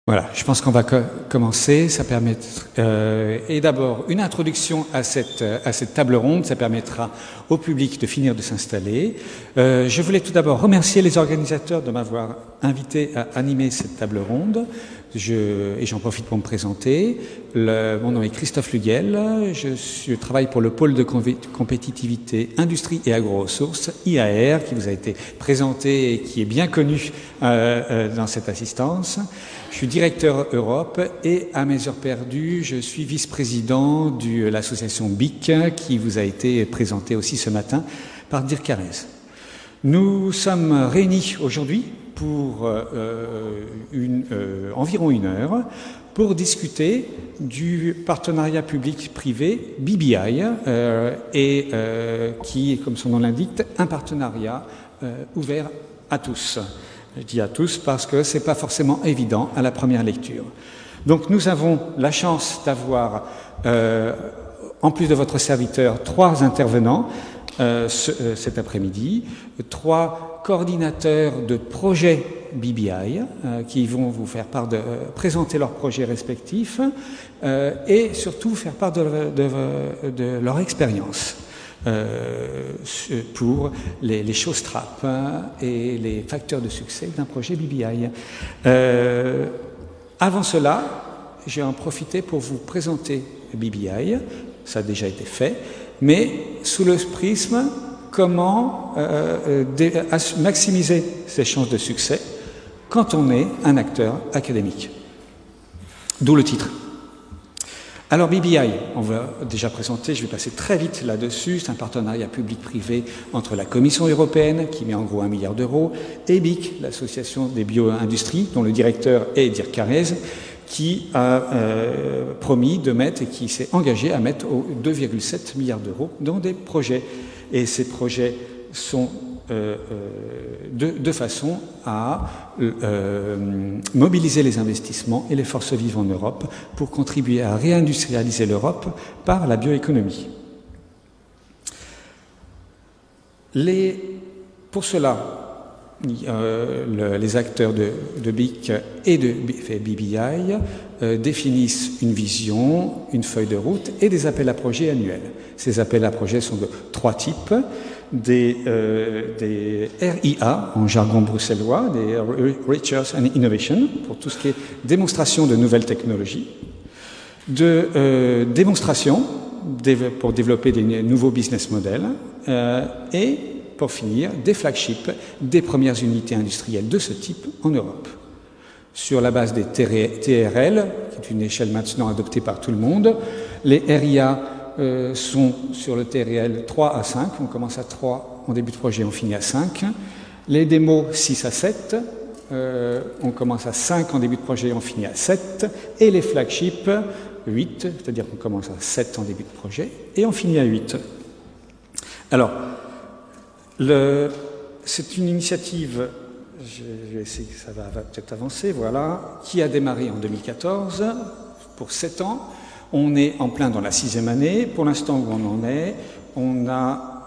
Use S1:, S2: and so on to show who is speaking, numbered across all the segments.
S1: Voilà, je pense qu'on va commencer. Ça permet et d'abord une introduction à cette table ronde. Ça permettra au public de finir de s'installer. Je voulais tout d'abord remercier les organisateurs de m'avoir invité à animer cette table ronde. Et j'en profite pour me présenter. Mon nom est Christophe Luguel. Je travaille pour le pôle de compétitivité, industrie et agro-ressources, IAR, qui vous a été présenté et qui est bien connu dans cette assistance. Je suis directeur Europe et à mes heures perdues, je suis vice-président de l'association BIC qui vous a été présentée aussi ce matin par Dirk Carrez. Nous sommes réunis aujourd'hui pour environ une heure pour discuter du partenariat public-privé BBI qui est, comme son nom l'indique, un partenariat ouvert à tous. Je dis à tous parce que ce n'est pas forcément évident à la première lecture. Donc nous avons la chance d'avoir, en plus de votre serviteur, 3 intervenants cet après-midi, 3 coordinateurs de projets BBI qui vont vous faire part présenter leurs projets respectifs et surtout faire part de leur expérience. Pour les showstraps et les facteurs de succès d'un projet BBI. Avant cela, j'ai en profité pour vous présenter BBI, ça a déjà été fait, mais sous le prisme comment maximiser ses chances de succès quand on est un acteur académique. D'où le titre. Alors BBI, on va déjà présenter, je vais passer très vite là-dessus, c'est un partenariat public-privé entre la Commission européenne, qui met en gros 1 milliard d'euros, et BIC, l'association des bio-industries, dont le directeur est Dirk Carrez, qui a promis de mettre et qui s'est engagé à mettre 2,7 milliards d'euros dans des projets. Et ces projets sont de façon à mobiliser les investissements et les forces vives en Europe pour contribuer à réindustrialiser l'Europe par la bioéconomie. Pour cela, les acteurs de BIC et de BBI définissent une vision, une feuille de route et des appels à projets annuels. Ces appels à projets sont de 3 types. Des RIA, en jargon bruxellois, des Research and Innovation, pour tout ce qui est démonstration de nouvelles technologies, de démonstration pour développer des nouveaux business models, et pour finir, des flagships, des premières unités industrielles de ce type en Europe. Sur la base des TRL, qui est une échelle maintenant adoptée par tout le monde, les RIA sont sur le TRL 3 à 5, on commence à 3 en début de projet, on finit à 5. Les démos 6 à 7, on commence à 5 en début de projet, on finit à 7. Et les flagships 8, c'est-à-dire qu'on commence à 7 en début de projet et on finit à 8. Alors, c'est une initiative, je vais essayer que ça va peut-être avancer, voilà, qui a démarré en 2014 pour 7 ans. On est en plein dans la 6e année. Pour l'instant où on en est, on a,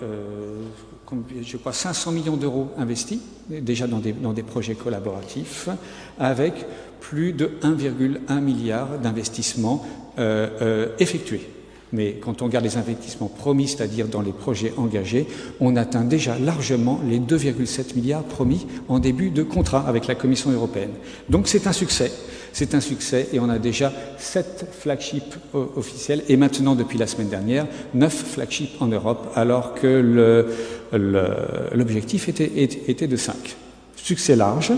S1: je crois, 500 millions d'euros investis, déjà dans des projets collaboratifs, avec plus de 1,1 milliard d'investissements effectués. Mais quand on regarde les investissements promis, c'est-à-dire dans les projets engagés, on atteint déjà largement les 2,7 milliards promis en début de contrat avec la Commission européenne. Donc c'est un succès. C'est un succès et on a déjà 7 flagships officiels et maintenant, depuis la semaine dernière, 9 flagships en Europe, alors que l'objectif était de 5. Succès large,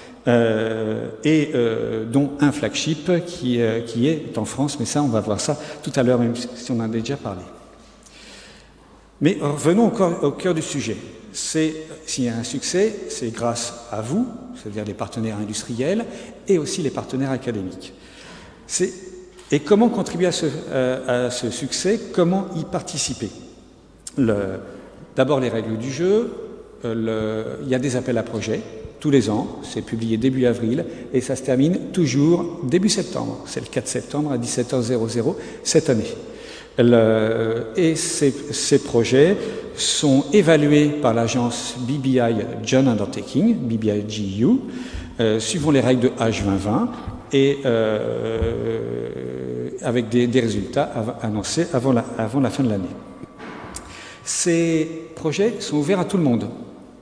S1: dont un flagship qui est en France, mais ça, on va voir ça tout à l'heure, même si on en a déjà parlé. Mais revenons au cœur du sujet. S'il y a un succès, c'est grâce à vous, c'est-à-dire les partenaires industriels et aussi les partenaires académiques. Et comment contribuer à ce succès? Comment y participer? D'abord, les règles du jeu. Il y a des appels à projets tous les ans. C'est publié début avril et ça se termine toujours début septembre. C'est le 4 septembre à 17h00 cette année. Et ces projets sont évalués par l'agence BBI Joint Undertaking, BBI GU, suivant les règles de H2020 et avec des résultats annoncés avant la fin de l'année. Ces projets sont ouverts à tout le monde.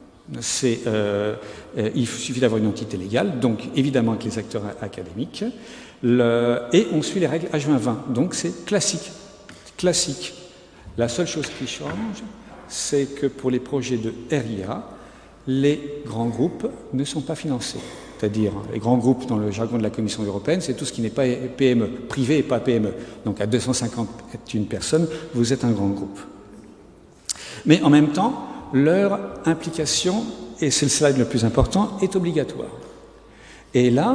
S1: Il suffit d'avoir une entité légale, donc évidemment avec les acteurs académiques, et on suit les règles H2020, donc c'est classique. La seule chose qui change, c'est que pour les projets de RIA, les grands groupes ne sont pas financés. C'est-à-dire, les grands groupes dans le jargon de la Commission européenne, c'est tout ce qui n'est pas PME, privé et pas PME. Donc à 251 personnes, vous êtes un grand groupe. Mais en même temps, leur implication, et c'est le slide le plus important, est obligatoire. Et là,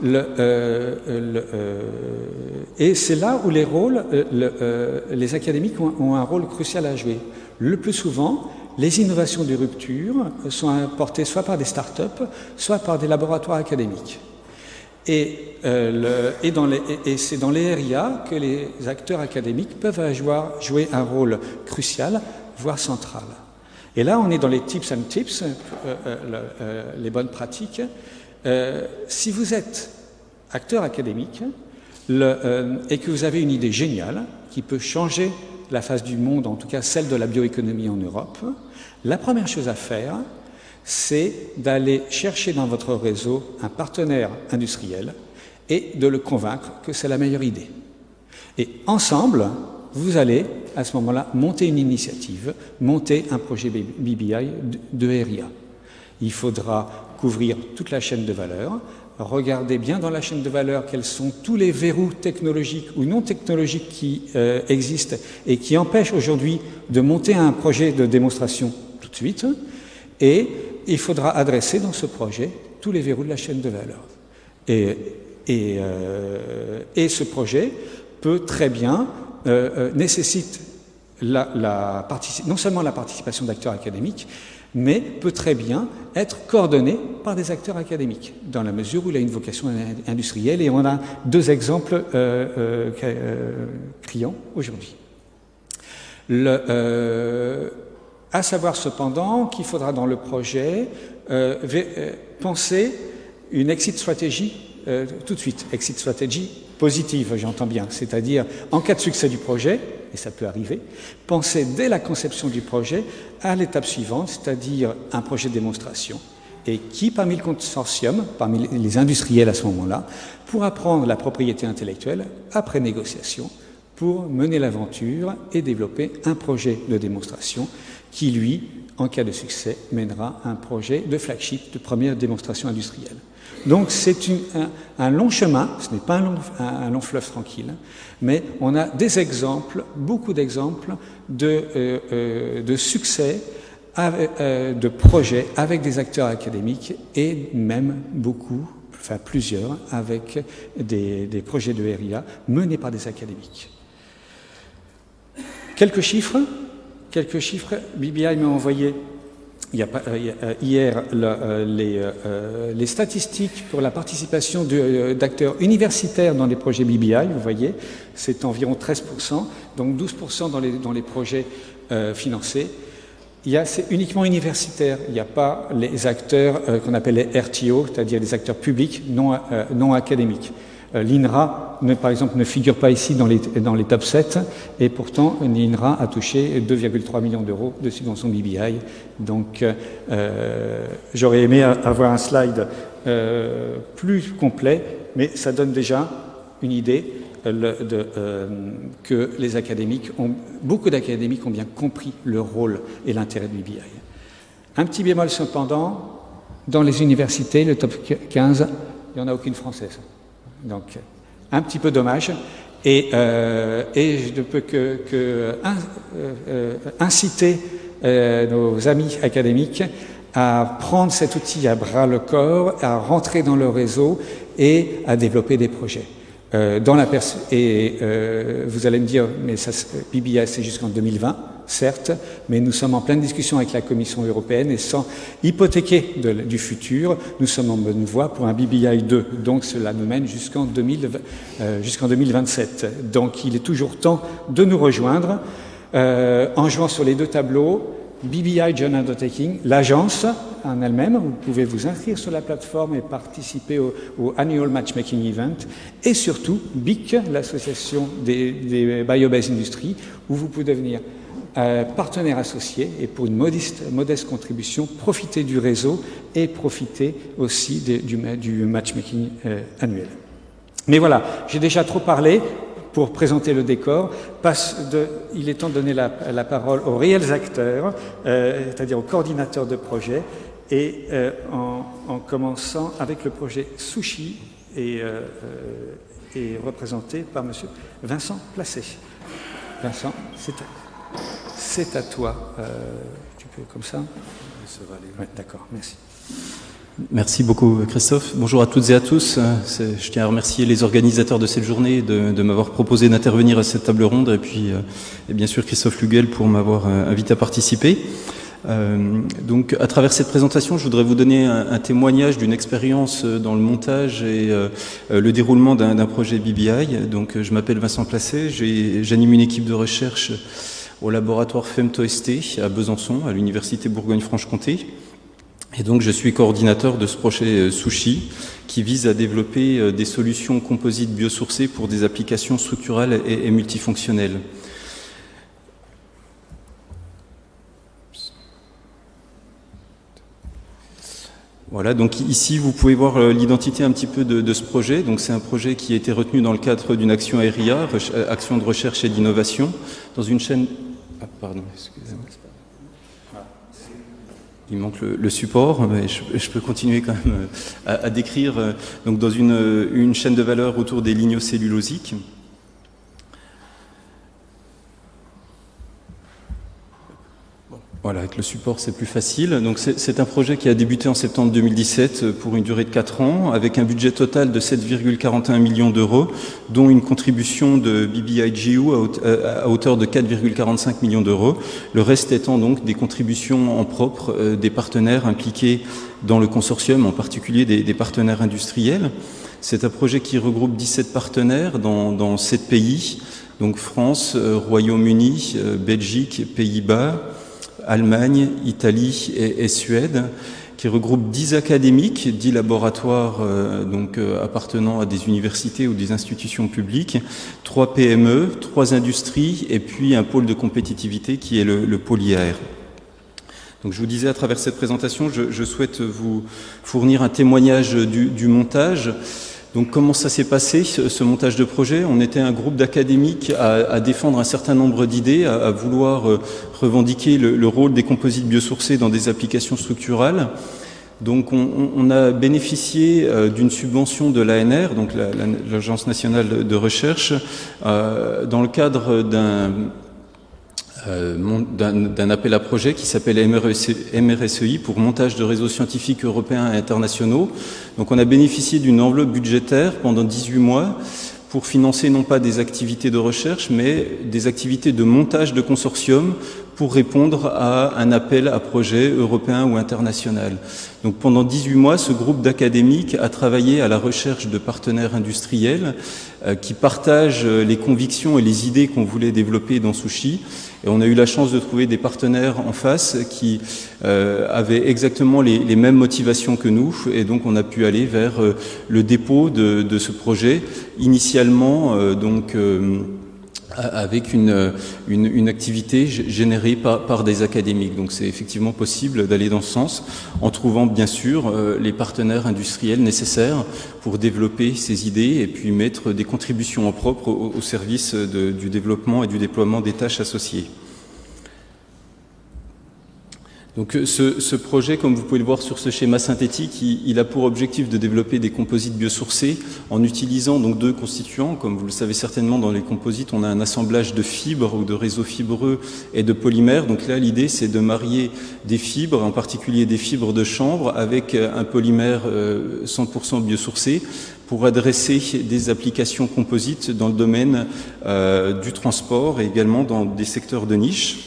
S1: et c'est là où les académiques ont un rôle crucial à jouer. Le plus souvent, les innovations de rupture sont apportées soit par des start-up, soit par des laboratoires académiques. Et c'est dans les RIA que les acteurs académiques peuvent jouer un rôle crucial, voire central. Et là, on est dans les tips and tips, les bonnes pratiques. Si vous êtes acteur académique et que vous avez une idée géniale qui peut changer la face du monde, en tout cas celle de la bioéconomie en Europe, la première chose à faire, c'est d'aller chercher dans votre réseau un partenaire industriel et de le convaincre que c'est la meilleure idée. Et ensemble, vous allez, à ce moment-là, monter une initiative, monter un projet BBI de RIA. Il faudra couvrir toute la chaîne de valeur, regarder bien dans la chaîne de valeur quels sont tous les verrous technologiques ou non technologiques qui existent et qui empêchent aujourd'hui de monter un projet de démonstration tout de suite. Et il faudra adresser dans ce projet tous les verrous de la chaîne de valeur. Et ce projet peut très bien nécessite non seulement la participation d'acteurs académiques, mais peut très bien être coordonné par des acteurs académiques, dans la mesure où il a une vocation industrielle, et on a deux exemples criants aujourd'hui. À savoir cependant qu'il faudra dans le projet penser une exit strategy tout de suite, exit strategy positive, j'entends bien, c'est-à-dire en cas de succès du projet, et ça peut arriver, penser dès la conception du projet à l'étape suivante, c'est-à-dire un projet de démonstration, et qui parmi le consortium, parmi les industriels à ce moment-là, pourra prendre la propriété intellectuelle après négociation pour mener l'aventure et développer un projet de démonstration qui, lui, en cas de succès, mènera un projet de flagship, de première démonstration industrielle. Donc c'est un long chemin, ce n'est pas un long fleuve tranquille, mais on a des exemples, beaucoup d'exemples de succès, de projets avec des acteurs académiques et même beaucoup, enfin plusieurs, avec des projets de RIA menés par des académiques. Quelques chiffres, BBI m'a envoyé hier les statistiques pour la participation d'acteurs universitaires dans les projets BBI, vous voyez, c'est environ 13%, donc 12% dans les projets financés. C'est uniquement universitaire, il n'y a pas les acteurs qu'on appelle les RTO, c'est-à-dire les acteurs publics non académiques. L'INRA, par exemple, ne figure pas ici dans les top 7, et pourtant l'INRA a touché 2,3 millions d'euros de subventions BBI. Donc j'aurais aimé avoir un slide plus complet, mais ça donne déjà une idée que les académiques beaucoup d'académiques ont bien compris le rôle et l'intérêt de BBI. Un petit bémol cependant, dans les universités, le top 15, il n'y en a aucune française. Donc, un petit peu dommage, et je ne peux que inciter nos amis académiques à prendre cet outil à bras-le-corps, à rentrer dans le réseau et à développer des projets. Vous allez me dire, mais BBI c'est jusqu'en 2020, certes, mais nous sommes en pleine discussion avec la Commission européenne et sans hypothéquer du futur, nous sommes en bonne voie pour un BBI 2. Donc cela nous mène jusqu'en 2027. Donc il est toujours temps de nous rejoindre en jouant sur les deux tableaux. BBI Joint Undertaking, l'agence en elle-même, vous pouvez vous inscrire sur la plateforme et participer au Annual Matchmaking Event, et surtout BIC, l'association des Biobased Industries, où vous pouvez devenir partenaire associé et pour une modeste contribution, profiter du réseau et profiter aussi du matchmaking annuel. Mais voilà, j'ai déjà trop parlé. Pour présenter le décor, il est temps de donner la parole aux réels acteurs, c'est-à-dire aux coordinateurs de projet, et en commençant avec le projet Sushi, et représenté par M. Vincent Placé. Vincent, c'est à toi. Tu peux comme ça? Ça va aller. Ouais, d'accord, merci.
S2: Merci beaucoup Christophe. Bonjour à toutes et à tous. Je tiens à remercier les organisateurs de cette journée de m'avoir proposé d'intervenir à cette table ronde, et puis et bien sûr Christophe Lugel pour m'avoir invité à participer. Donc à travers cette présentation, je voudrais vous donner un témoignage d'une expérience dans le montage et le déroulement d'un projet BBI. Donc je m'appelle Vincent Placé, j'anime une équipe de recherche au laboratoire FEMTO-ST à Besançon, à l'université Bourgogne-Franche-Comté. Et donc je suis coordinateur de ce projet Sushi qui vise à développer des solutions composites biosourcées pour des applications structurales et multifonctionnelles. Voilà, donc ici vous pouvez voir l'identité un petit peu de ce projet. Donc c'est un projet qui a été retenu dans le cadre d'une action AERIA, action de recherche et d'innovation, dans une chaîne... Ah, pardon, excusez-moi. Il manque le support, mais je peux continuer quand même à décrire. Donc dans une chaîne de valeur autour des lignocellulosiques. Voilà, avec le support c'est plus facile. Donc c'est un projet qui a débuté en septembre 2017 pour une durée de 4 ans, avec un budget total de 7,41 millions d'euros, dont une contribution de BBI-JU à hauteur de 4,45 millions d'euros. Le reste étant donc des contributions en propre des partenaires impliqués dans le consortium, en particulier des partenaires industriels. C'est un projet qui regroupe 17 partenaires dans 7 pays, donc France, Royaume-Uni, Belgique, Pays-Bas, Allemagne, Italie et Suède, qui regroupe 10 académiques, 10 laboratoires appartenant à des universités ou des institutions publiques, 3 PME, 3 industries et puis un pôle de compétitivité qui est le pôle IAR. Donc je vous disais à travers cette présentation, je souhaite vous fournir un témoignage du montage. Donc comment ça s'est passé, ce montage de projet? On était un groupe d'académiques à défendre un certain nombre d'idées, à vouloir revendiquer le rôle des composites biosourcés dans des applications structurales. Donc on a bénéficié d'une subvention de l'ANR, donc l'Agence nationale de recherche, dans le cadre d'un appel à projet qui s'appelle MRSEI pour montage de réseaux scientifiques européens et internationaux. Donc on a bénéficié d'une enveloppe budgétaire pendant 18 mois pour financer non pas des activités de recherche, mais des activités de montage de consortium pour répondre à un appel à projet européen ou international. Donc pendant 18 mois, ce groupe d'académiques a travaillé à la recherche de partenaires industriels qui partagent les convictions et les idées qu'on voulait développer dans Sushi. Et on a eu la chance de trouver des partenaires en face qui avaient exactement les mêmes motivations que nous. Et donc on a pu aller vers le dépôt de ce projet, initialement avec une activité générée par des académiques. Donc c'est effectivement possible d'aller dans ce sens en trouvant bien sûr les partenaires industriels nécessaires pour développer ces idées et puis mettre des contributions en propre au service du développement et du déploiement des tâches associées. Donc ce projet, comme vous pouvez le voir sur ce schéma synthétique, il a pour objectif de développer des composites biosourcés en utilisant donc 2 constituants. Comme vous le savez certainement, dans les composites, on a un assemblage de fibres ou de réseaux fibreux et de polymères. Donc là, l'idée, c'est de marier des fibres, en particulier des fibres de chanvre, avec un polymère 100% biosourcé pour adresser des applications composites dans le domaine du transport et également dans des secteurs de niche.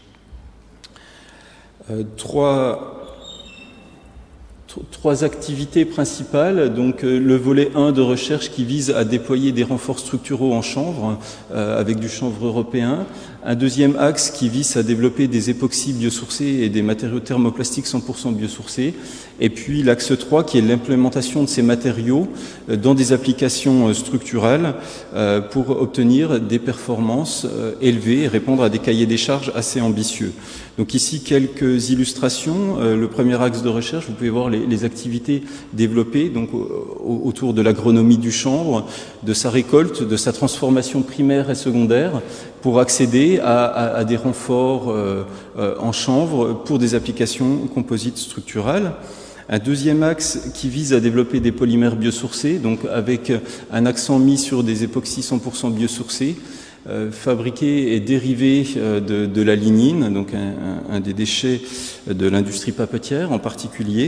S2: 3 activités principales, donc le volet 1 de recherche qui vise à déployer des renforts structuraux en chanvre avec du chanvre européen, Un deuxième axe qui vise à développer des époxys biosourcés et des matériaux thermoplastiques 100% biosourcés. Et puis l'axe 3 qui est l'implémentation de ces matériaux dans des applications structurales pour obtenir des performances élevées et répondre à des cahiers des charges assez ambitieux. Donc ici, quelques illustrations. Le premier axe de recherche, vous pouvez voir les activités développées donc, autour de l'agronomie du chanvre, de sa récolte, de sa transformation primaire et secondaire, pour accéder à des renforts en chanvre pour des applications composites structurales. Un deuxième axe qui vise à développer des polymères biosourcés, donc avec un accent mis sur des époxys 100% biosourcés, fabriqués et dérivés de la lignine, donc un des déchets de l'industrie papetière en particulier.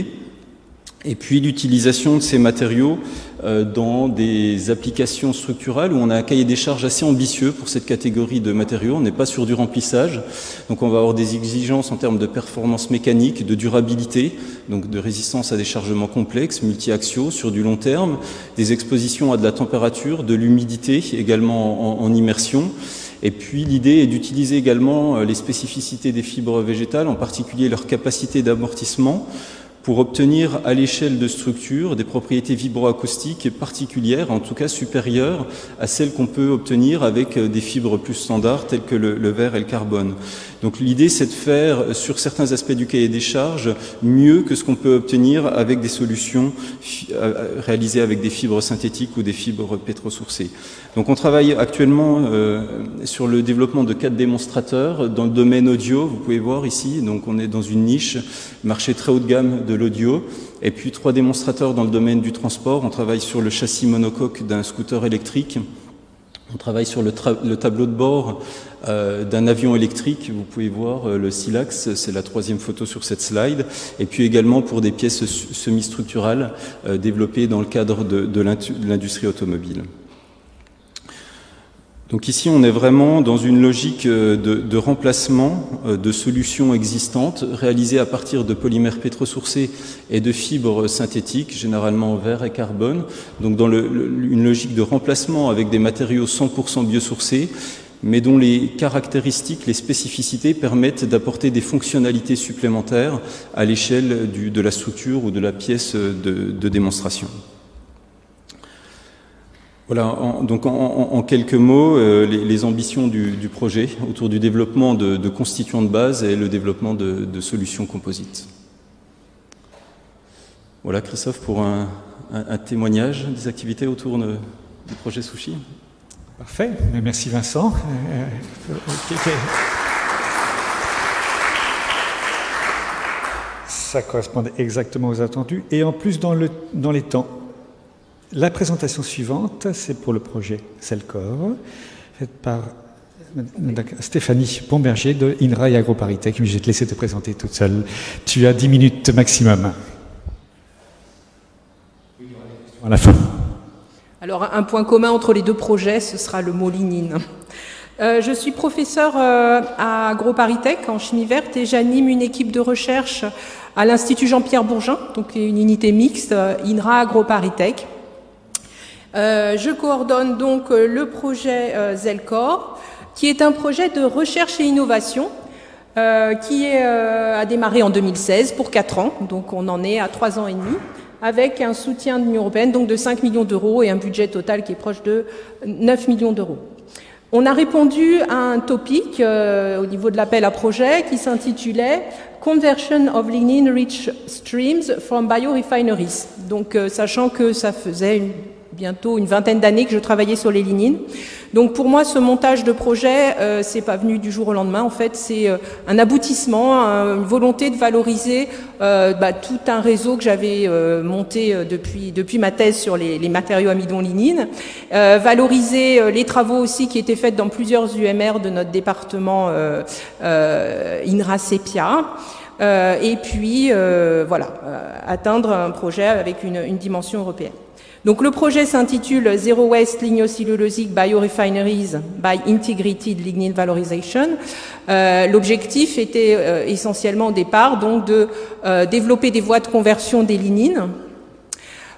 S2: Et puis l'utilisation de ces matériaux dans des applications structurales où on a un cahier des charges assez ambitieux pour cette catégorie de matériaux. On n'est pas sur du remplissage, donc on va avoir des exigences en termes de performance mécanique, de durabilité, donc de résistance à des chargements complexes, multi-axiaux sur du long terme, des expositions à de la température, de l'humidité également en immersion. Et puis l'idée est d'utiliser également les spécificités des fibres végétales, en particulier leur capacité d'amortissement, pour obtenir à l'échelle de structure des propriétés vibroacoustiques particulières, en tout cas supérieures à celles qu'on peut obtenir avec des fibres plus standards telles que le verre et le carbone. Donc l'idée c'est de faire sur certains aspects du cahier des charges mieux que ce qu'on peut obtenir avec des solutions réalisées avec des fibres synthétiques ou des fibres pétrosourcées. Donc on travaille actuellement sur le développement de 4 démonstrateurs dans le domaine audio, vous pouvez voir ici, donc on est dans une niche, marché très haut de gamme de l'audio, et puis 3 démonstrateurs dans le domaine du transport. On travaille sur le châssis monocoque d'un scooter électrique, on travaille sur le tableau de bord d'un avion électrique, vous pouvez voir le Silax, c'est la 3e photo sur cette slide, et puis également pour des pièces semi-structurales développées dans le cadre de l'industrie automobile. Donc ici, on est vraiment dans une logique de remplacement de solutions existantes réalisées à partir de polymères pétrosourcés et de fibres synthétiques, généralement en verre et carbone. Donc dans une logique de remplacement avec des matériaux 100% biosourcés, mais dont les caractéristiques, les spécificités permettent d'apporter des fonctionnalités supplémentaires à l'échelle de la structure ou de la pièce de démonstration. Voilà, donc en quelques mots, les ambitions du projet autour du développement de constituants de base et le développement de solutions composites. Voilà, Christophe, pour un témoignage des activités autour du projet Sushi.
S1: Parfait, merci Vincent. Ça correspondait exactement aux attendus et en plus dans les temps. La présentation suivante, c'est pour le projet Zelkor, faite par Stéphanie Bomberger de INRA et AgroParisTech. Mais je vais te laisser te présenter toute seule. Tu as 10 minutes maximum. À la fin.
S3: Alors, un point commun entre les deux projets, ce sera le mot lignine. Je suis professeure à AgroParisTech en chimie verte et j'anime une équipe de recherche à l'Institut Jean-Pierre Bourgin, donc une unité mixte INRA AgroParisTech. Je coordonne donc le projet Zelkor, qui est un projet de recherche et innovation qui a démarré en 2016 pour 4 ans, donc on en est à 3 ans et demi, avec un soutien de l'Union européenne donc de 5 millions d'euros et un budget total qui est proche de 9 millions d'euros. On a répondu à un topic au niveau de l'appel à projet qui s'intitulait « Conversion of lignin-rich streams from biorefineries ». Donc sachant que ça faisait bientôt une vingtaine d'années que je travaillais sur les lignines. Donc pour moi, ce montage de projet, c'est pas venu du jour au lendemain. En fait, c'est un aboutissement, une volonté de valoriser tout un réseau que j'avais monté depuis ma thèse sur les matériaux amidon-lignine, valoriser les travaux aussi qui étaient faits dans plusieurs UMR de notre département INRA-CEPIA. Et puis, atteindre un projet avec une dimension européenne. Donc le projet s'intitule Zero Waste Lignocellulosic Biorefineries by Integrated Lignin Valorization. L'objectif était essentiellement au départ donc de développer des voies de conversion des lignines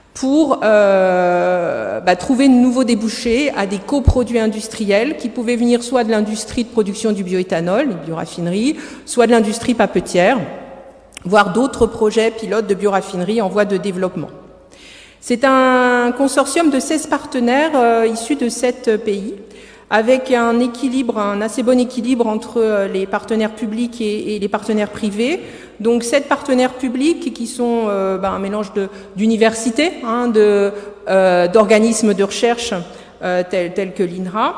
S3: pour trouver de nouveaux débouchés à des coproduits industriels qui pouvaient venir soit de l'industrie de production du bioéthanol, les bioraffineries, soit de l'industrie papetière, voire d'autres projets pilotes de bioraffineries en voie de développement. C'est un consortium de 16 partenaires issus de 7 pays, avec un équilibre, un assez bon équilibre entre les partenaires publics et les partenaires privés. Donc 7 partenaires publics qui sont un mélange d'universités, d'organismes de recherche tels que l'INRA,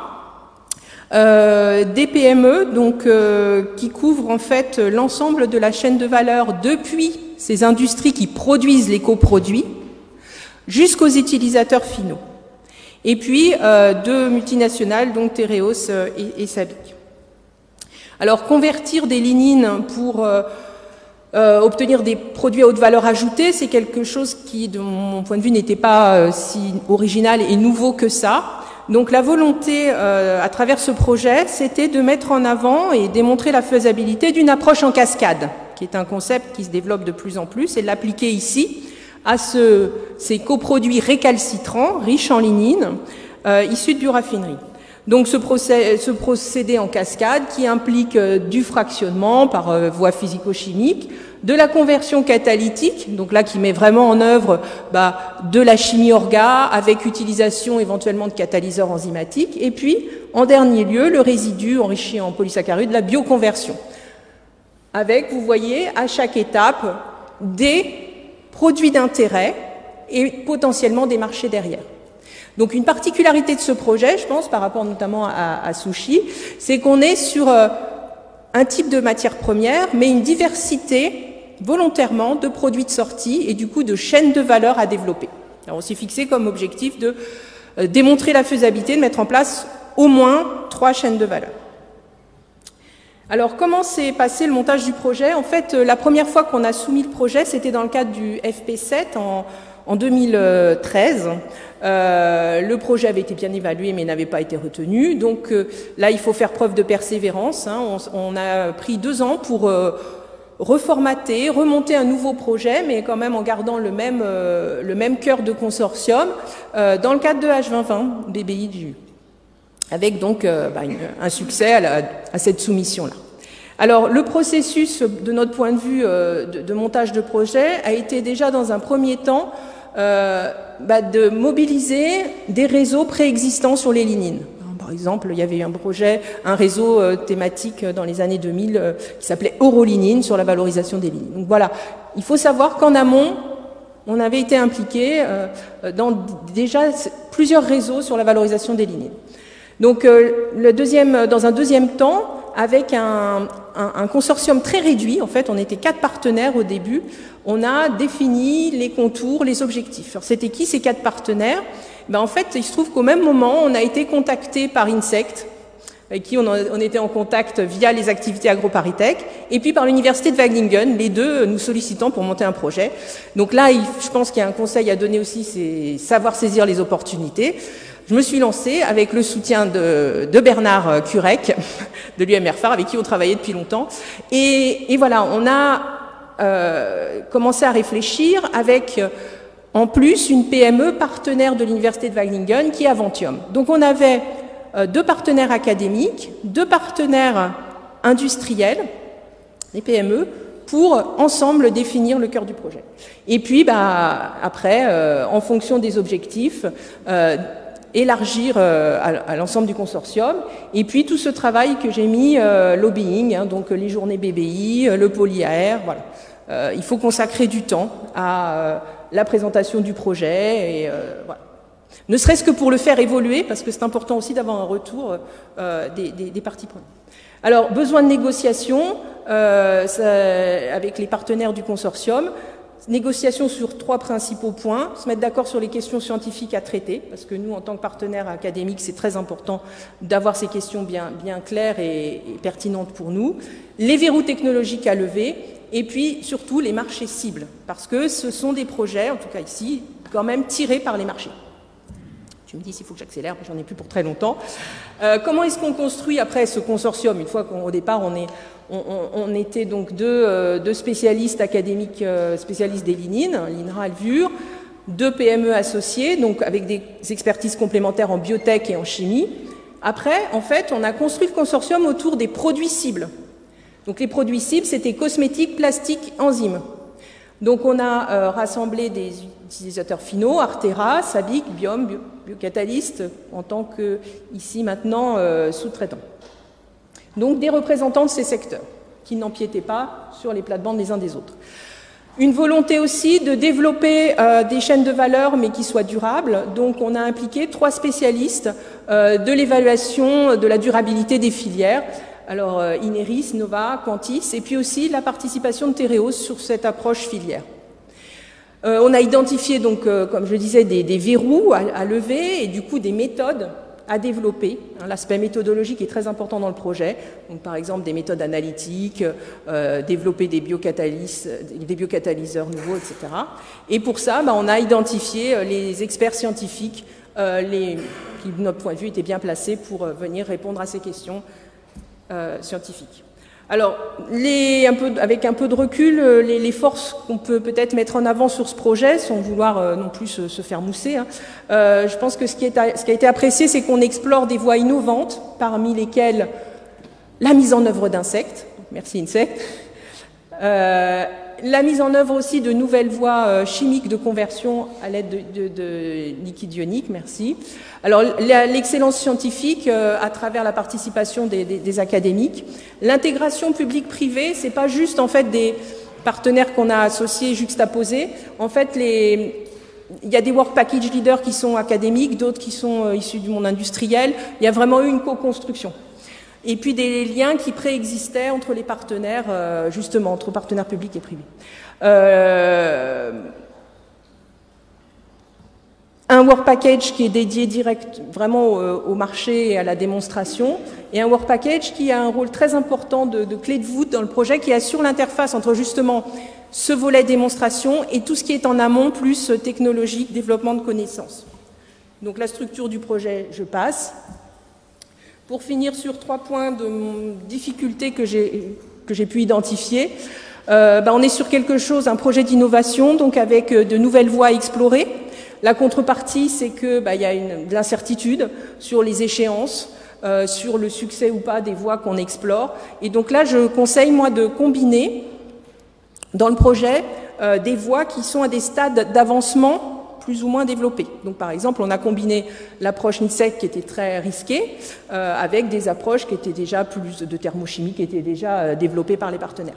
S3: des PME donc qui couvrent en fait l'ensemble de la chaîne de valeur depuis ces industries qui produisent les coproduits jusqu'aux utilisateurs finaux. Et puis 2 multinationales, donc Tereos et Sabic. Alors convertir des lignines pour obtenir des produits à haute valeur ajoutée, c'est quelque chose qui, de mon point de vue, n'était pas si original et nouveau que ça. Donc la volonté, à travers ce projet, c'était de mettre en avant et démontrer la faisabilité d'une approche en cascade, qui est un concept qui se développe de plus en plus, et de l'appliquer ici à ces coproduits récalcitrants, riches en lignine, issus de bioraffinerie. Donc ce procédé en cascade qui implique du fractionnement par voie physico-chimique, de la conversion catalytique, donc là qui met vraiment en œuvre de la chimie orga avec utilisation éventuellement de catalyseurs enzymatiques, et puis en dernier lieu le résidu enrichi en polysaccharides, la bioconversion. Avec, vous voyez, à chaque étape des produits d'intérêt et potentiellement des marchés derrière. Donc une particularité de ce projet, je pense, par rapport notamment à Sushi, c'est qu'on est sur un type de matière première, mais une diversité volontairement de produits de sortie et du coup de chaînes de valeur à développer. Alors on s'est fixé comme objectif de démontrer la faisabilité, de mettre en place au moins 3 chaînes de valeur. Alors, comment s'est passé le montage du projet? En fait, la première fois qu'on a soumis le projet, c'était dans le cadre du FP7 en 2013. Le projet avait été bien évalué, mais n'avait pas été retenu. Donc là, il faut faire preuve de persévérance. On a pris 2 ans pour reformater, remonter un nouveau projet, mais quand même en gardant le même cœur de consortium, dans le cadre de H2020, BBI-GU. Avec donc un succès à cette soumission-là. Alors, le processus, de notre point de vue de montage de projet, a été déjà dans un premier temps de mobiliser des réseaux préexistants sur les lignines. Par exemple, il y avait eu un réseau thématique dans les années 2000 qui s'appelait Eurolignine sur la valorisation des lignines. Donc voilà, il faut savoir qu'en amont, on avait été impliqué dans déjà plusieurs réseaux sur la valorisation des lignines. Donc, dans un deuxième temps, avec un consortium très réduit, en fait, on était 4 partenaires au début, on a défini les contours, les objectifs. Alors, c'était qui ces 4 partenaires? En fait, il se trouve qu'au même moment, on a été contacté par Insect, avec qui on était en contact via les activités AgroParisTech, et puis par l'université de Wageningen, les deux nous sollicitant pour monter un projet. Donc là, je pense qu'il y a un conseil à donner aussi, c'est savoir saisir les opportunités. Je me suis lancée avec le soutien de Bernard Curec, de l'UMR-Phare, avec qui on travaillait depuis longtemps. Et voilà, on a commencé à réfléchir avec, en plus, une PME partenaire de l'université de Wageningen, qui est Aventium. Donc on avait 2 partenaires académiques, 2 partenaires industriels, les PME, pour ensemble définir le cœur du projet. Et puis, après, en fonction des objectifs, élargir à l'ensemble du consortium. Et puis, tout ce travail que j'ai mis, lobbying, donc les journées BBI, le polyAR, voilà. Il faut consacrer du temps à la présentation du projet, et voilà. Ne serait-ce que pour le faire évoluer, parce que c'est important aussi d'avoir un retour des parties prenantes. Alors, besoin de négociation avec les partenaires du consortium. Négociation sur 3 principaux points. Se mettre d'accord sur les questions scientifiques à traiter, parce que nous, en tant que partenaires académiques, c'est très important d'avoir ces questions bien claires et pertinentes pour nous. Les verrous technologiques à lever, et puis surtout les marchés cibles, parce que ce sont des projets, en tout cas ici, quand même tirés par les marchés. Tu me dis s'il faut que j'accélère, j'en ai plus pour très longtemps. Comment est-ce qu'on construit après ce consortium? Une fois qu'au départ, on était donc deux spécialistes académiques, spécialistes des lignines, l'INRA et le VUR. 2 PME associées, donc avec des expertises complémentaires en biotech et en chimie. Après, en fait, on a construit le consortium autour des produits cibles. Donc les produits cibles, c'était cosmétiques, plastiques, enzymes. Donc on a rassemblé des utilisateurs finaux, Artera, Sabic, Biome, Biocatalyst, en tant que, ici maintenant, sous-traitants. Donc des représentants de ces secteurs, qui n'empiétaient pas sur les plates-bandes les uns des autres. Une volonté aussi de développer des chaînes de valeur, mais qui soient durables. Donc on a impliqué 3 spécialistes de l'évaluation de la durabilité des filières. Alors Ineris, Nova, Quantis, et puis aussi la participation de Tereos sur cette approche filière. On a identifié donc, comme je le disais, des verrous à lever et du coup des méthodes à développer. L'aspect méthodologique est très important dans le projet. Donc, par exemple, des méthodes analytiques, développer des biocatalyseurs nouveaux, etc. Et pour ça, on a identifié les experts scientifiques qui, de notre point de vue, étaient bien placés pour venir répondre à ces questions scientifiques. Alors, avec un peu de recul, les forces qu'on peut peut-être mettre en avant sur ce projet, sans vouloir non plus se faire mousser, je pense que ce qui a été apprécié, c'est qu'on explore des voies innovantes, parmi lesquelles la mise en œuvre d'insectes, merci Insect, la mise en œuvre aussi de nouvelles voies chimiques de conversion à l'aide de liquide ionique, merci. Alors l'excellence scientifique à travers la participation des académiques, l'intégration publique-privée, c'est pas juste en fait des partenaires qu'on a associés, juxtaposés. En fait, il y a des work package leaders qui sont académiques, d'autres qui sont issus du monde industriel. Il y a vraiment eu une co-construction. Et puis des liens qui préexistaient entre les partenaires, justement, entre partenaires publics et privés. Un work package qui est dédié direct vraiment au marché et à la démonstration, et un work package qui a un rôle très important de clé de voûte dans le projet, qui assure l'interface entre justement ce volet démonstration et tout ce qui est en amont, plus technologique, développement de connaissances. Donc la structure du projet, je passe. Pour finir sur 3 points de difficulté que j'ai pu identifier, on est sur quelque chose, un projet d'innovation, donc avec de nouvelles voies à explorer. La contrepartie, c'est que y a de l'incertitude sur les échéances, sur le succès ou pas des voies qu'on explore. Et donc là, je conseille, moi, de combiner dans le projet des voies qui sont à des stades d'avancement plus ou moins développés. Donc par exemple, on a combiné l'approche INSEC qui était très risquée avec des approches qui étaient déjà plus de thermochimie, qui étaient déjà développées par les partenaires.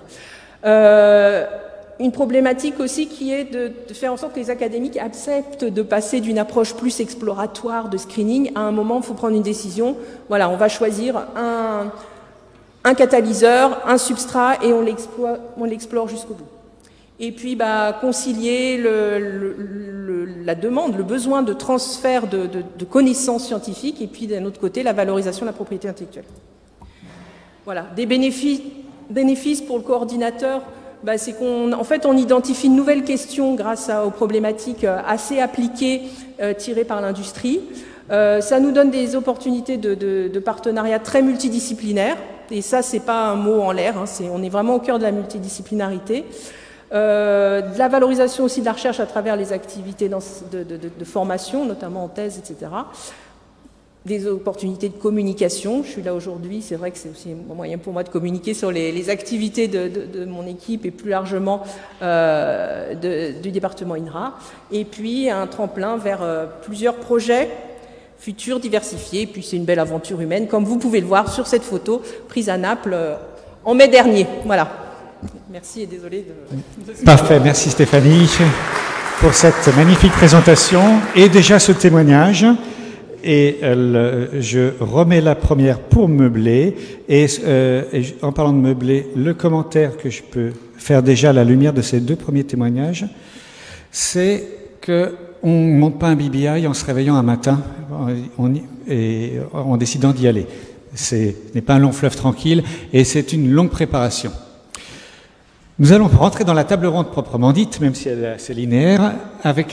S3: Une problématique aussi qui est de faire en sorte que les académiques acceptent de passer d'une approche plus exploratoire de screening à un moment où il faut prendre une décision. Voilà, on va choisir un catalyseur, un substrat et on l'explore jusqu'au bout. Et puis concilier la demande, le besoin de transfert de connaissances scientifiques et puis d'un autre côté la valorisation de la propriété intellectuelle. Voilà, des bénéfices pour le coordinateur, c'est qu'en fait on identifie une nouvelle question grâce aux problématiques assez appliquées tirées par l'industrie. Ça nous donne des opportunités de partenariat très multidisciplinaires et ça c'est pas un mot en l'air, on est vraiment au cœur de la multidisciplinarité. De la valorisation aussi de la recherche à travers les activités de formation, notamment en thèse, etc. Des opportunités de communication. Je suis là aujourd'hui, c'est vrai que c'est aussi un moyen pour moi de communiquer sur les activités de mon équipe et plus largement du département INRA. Et puis un tremplin vers plusieurs projets futurs diversifiés. Et puis c'est une belle aventure humaine, comme vous pouvez le voir sur cette photo prise à Naples en mai dernier. Voilà. Merci et désolé de...
S1: Parfait, merci Stéphanie pour cette magnifique présentation et déjà ce témoignage. Et je remets la première pour meubler. Et en parlant de meubler, le commentaire que je peux faire déjà à la lumière de ces 2 premiers témoignages, c'est qu'on ne monte pas un BBI en se réveillant un matin et en décidant d'y aller. Ce n'est pas un long fleuve tranquille et c'est une longue préparation. Nous allons rentrer dans la table ronde proprement dite, même si elle est assez linéaire, avec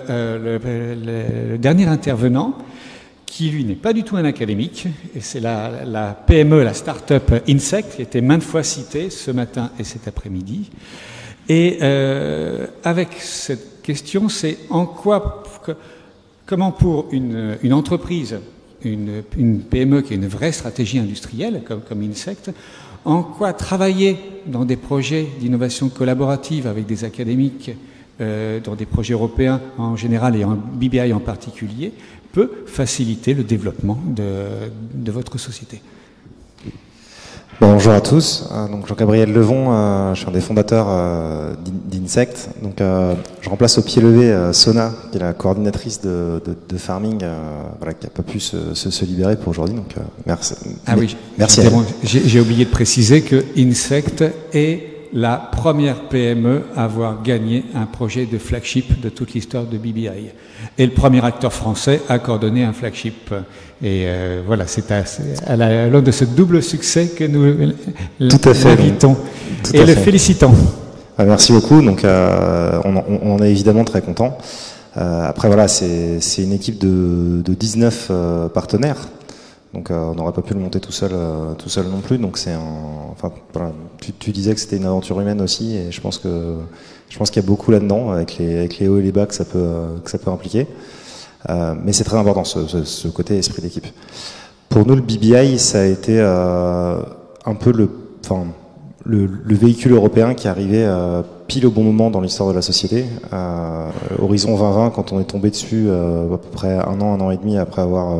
S1: le dernier intervenant, qui lui n'est pas du tout un académique, et c'est la PME, la start-up Insect, qui a été maintes fois citée ce matin et cet après-midi. Et avec cette question, c'est comment pour une entreprise, une PME qui a une vraie stratégie industrielle comme Insect, en quoi travailler dans des projets d'innovation collaborative avec des académiques, dans des projets européens en général et en BBI en particulier, peut faciliter le développement de votre société.
S4: Bonjour à tous, donc Jean-Gabriel Levon, je suis un des fondateurs d'Insect. Donc, je remplace au pied levé Sona, qui est la coordinatrice de Farming, voilà, qui n'a pas pu se libérer pour aujourd'hui. Donc, merci.
S1: Ah oui,
S4: merci à elle.
S1: J'ai oublié de préciser que Insect est la première PME à avoir gagné un projet de flagship de toute l'histoire de BBI. Et le premier acteur français à coordonner un flagship. Et voilà, c'est à l'aune de ce double succès que nous l'invitons et le félicitons.
S4: Merci beaucoup. Donc, on est évidemment très contents. Après, voilà, c'est une équipe de 19 partenaires. Donc on n'aurait pas pu le monter tout seul non plus. Donc voilà, tu disais que c'était une aventure humaine aussi, et je pense qu'il y a beaucoup là-dedans avec les hauts et les bas que ça peut impliquer. Mais c'est très important ce côté esprit d'équipe. Pour nous, le BBI, ça a été un peu le véhicule européen qui arrivait pile au bon moment dans l'histoire de la société. Horizon 2020, quand on est tombé dessus à peu près un an et demi après avoir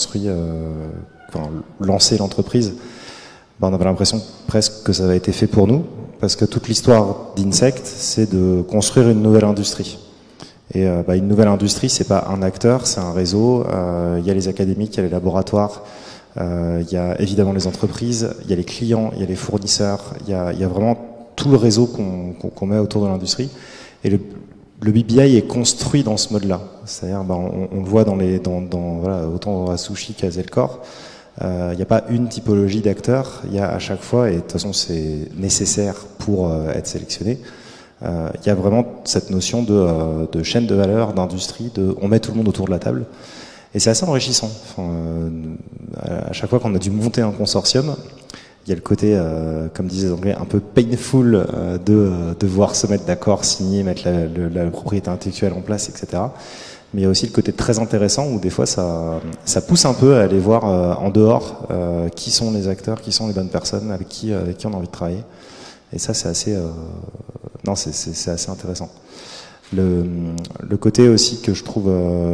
S4: lancé l'entreprise, on avait l'impression presque que ça avait été fait pour nous, parce que toute l'histoire d'Insect, c'est de construire une nouvelle industrie. Et une nouvelle industrie, c'est pas un acteur, c'est un réseau. Il y a les académiques, il y a les laboratoires, il y a évidemment les entreprises, il y a les clients, il y a les fournisseurs, il y a vraiment tout le réseau qu'on met autour de l'industrie. Et le BBI est construit dans ce mode-là. C'est-à-dire, on le voit voilà, autant à Sushi qu'à Zelcor. Il n'y a pas une typologie d'acteurs, il y a à chaque fois, et de toute façon c'est nécessaire pour être sélectionné, il y a vraiment cette notion de chaîne de valeur, d'industrie, on met tout le monde autour de la table. Et c'est assez enrichissant. À chaque fois qu'on a dû monter un consortium, il y a le côté, comme disaient les Anglais, un peu painful de devoir se mettre d'accord, signer, mettre la propriété intellectuelle en place, etc. Mais il y a aussi le côté très intéressant où des fois ça pousse un peu à aller voir en dehors qui sont les acteurs, qui sont les bonnes personnes, avec qui on a envie de travailler. Et ça, c'est assez, c'est assez intéressant. Le côté aussi que je trouve